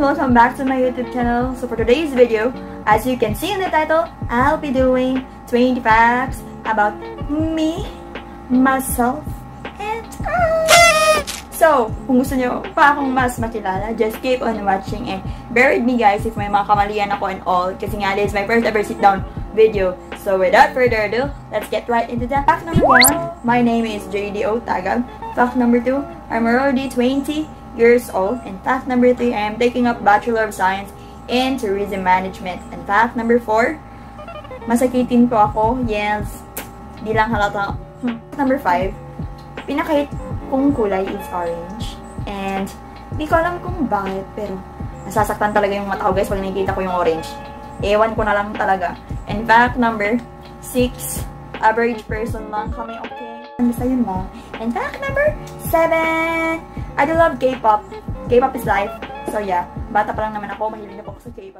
welcome back to my YouTube channel. So for today's video, as you can see in the title, I'll be doing 20 facts about me, myself, and I. So, kung gusto nyo pa akong mas makilala, just keep on watching and bear with me guys if may mga kamalian ako and all, kasi nga this is my first ever sit down video. So without further ado, let's get right into that. Fact number 1, my name is JDO Tagag. Fact number 2, I'm already 20 years old. And fact number 3, I am taking up Bachelor of Science in Tourism Management. And fact number 4, masakitin ko ako. Yes, di lang halata. Number 5, pinakahit kong kulay is orange. And di ko alam kung bakit, pero nasasaktan talaga yung mata ko guys pag nakikita ko yung orange. Ewan ko na lang talaga. And fact number 6, average person lang kami, okay? Basta yun lang. And fact number 7, I do love K-pop. K-pop is life. So yeah, bata pa lang naman ako, mahilig na po ako sa K-pop.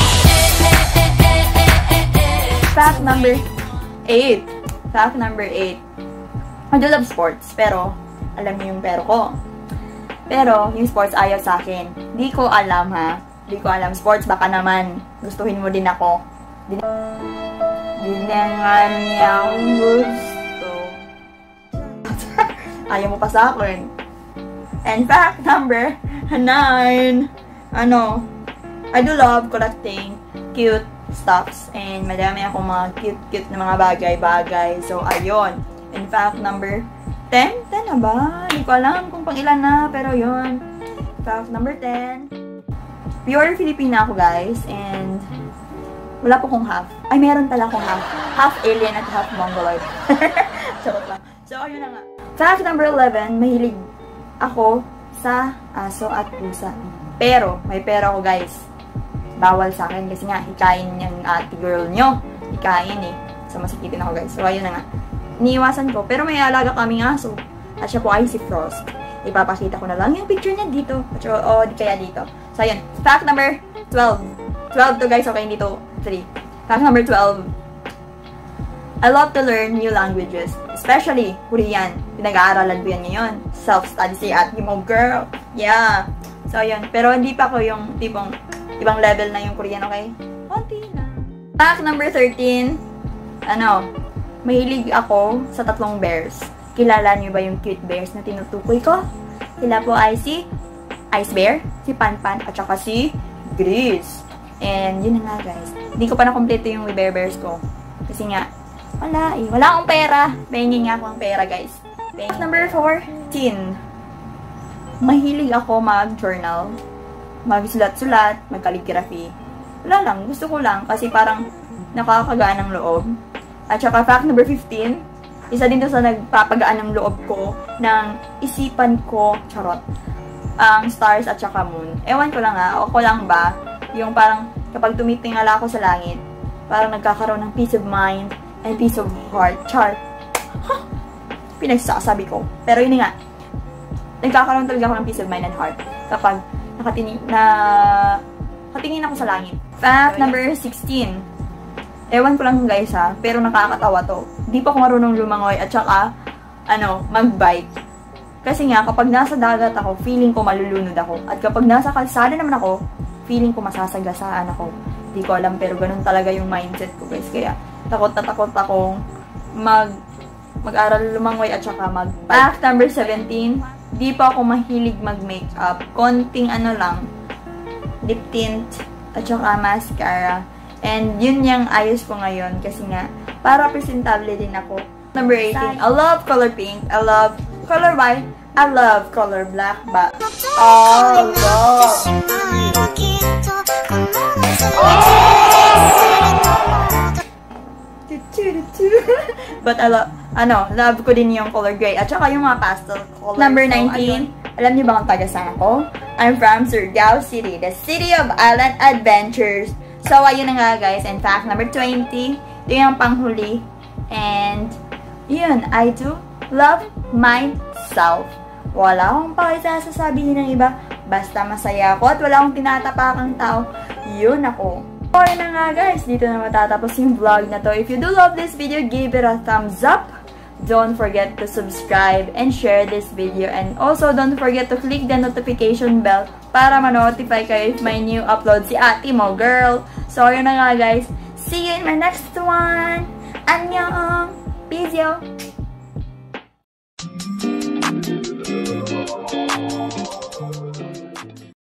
Fact number 8. Fact number 8. I do love sports, pero alam niyo yung pero ko. Pero yung sports ayaw sa akin. Di ko alam ha. Di ko alam. Sports baka naman gustuhin mo din ako. Di naman niya gusto. Ayaw mo pa sa akin. And fact number 9. I do love collecting cute stuffs. And madami akong mga cute na mga bagay-bagay. So, ayun. And fact number 10? 10 na ba? Hindi ko alam kung pang ilan na. Pero yun. Fact number 10. Pure Filipina ako guys. And wala po kong half. Ay, meron pala akong half. Half alien at half mongoloid. Charot lang. So, ayun na nga. Fact number 11. Mahilig ako sa aso at pusa. Pero, may pera ako guys. Bawal sa akin kasi nga, hikain yung ate girl nyo. Hikain eh. So, masakitin ako guys. So, ayun na nga. Iniiwasan ko. Pero may alaga kaming aso. At siya po ay si Frost. Ipapakita ko na lang yung picture niya dito. O, di kaya dito. So, ayun. Fact number 12. 12 to guys. Okay, dito 3. Fact number 12. I love to learn new languages. Especially Korean. Pinag-aaralan ko yan ngayon. Self-study si ate mo, girl. Yeah. So, ayun. Pero hindi pa ko yung tipong ibang level na yung Korean, okay? Konti na. Fact number 13. Mahilig ako sa 3 bears. Kilala niyo ba yung cute bears na tinutukoy ko? Sila po ay si Ice Bear, si Panpan, at saka si Gris. And yun na nga guys. Hindi ko pa na-complete yung bear bears ko. Kasi nga, wala eh. Wala akong pera. Pahingin nga akong pera guys. Fact number 14. Mahilig ako mag-journal. Magsulat-sulat, mag-calligraphy. Wala lang. Gusto ko lang kasi parang nakakagaan ng loob. At saka fact number 15, isa din to sa nagpapagaan ng loob ko, ng isipan ko, charot, ang stars at saka moon. Ewan ko lang ha, ako lang ba, yung parang kapag tumitingala ako sa langit, parang nagkakaroon ng peace of mind and peace of heart. Char. Huh? Pinagsasabi ko. Pero yun nga, nagkakaroon talaga ako ng peace of mind and heart kapag nakatingin ako sa langit. Fact number 16. Ewan ko lang guys ha, pero nakakatawa to. Di pa ako marunong lumangoy at saka, mag-bike. Kasi nga, kapag nasa dagat ako, feeling ko malulunod ako. At kapag nasa kalsada naman ako, feeling ko masasagasaan ako. Di ko alam, pero ganun talaga yung mindset ko guys. Kaya, takot na takot akong mag-aral lumangoy at saka mag-bike. Fact number 17, di pa ako mahilig mag-makeup. Konting lang, lip tint at saka mascara. And yun yung ayos ko ngayon kasi nga, para presentable din ako. Number 18, I love color pink, I love color white, I love color black, but all love. But I love, love ko din yung color gray at saka yung mga pastel color. Number 19, alam niyo ba kung taga saan ako? I'm from Surigao City, the city of island adventures. So, ayun na nga guys. And fact number 20. Ito yung panghuli. And, yun. I do love myself. Wala akong pakisasabihin ng iba. Basta masaya ako at wala akong tinatapakang tao. Yun ako. So, ayun na nga guys. Dito na matatapos yung vlog na to. If you do love this video, give it a thumbs up. don't forget to subscribe and share this video. And also, don't forget to click the notification bell para ma-notify kayo if may new upload si ate mo, girl. So, yun na nga guys. See you in my next one. Annyeong! Peace yo!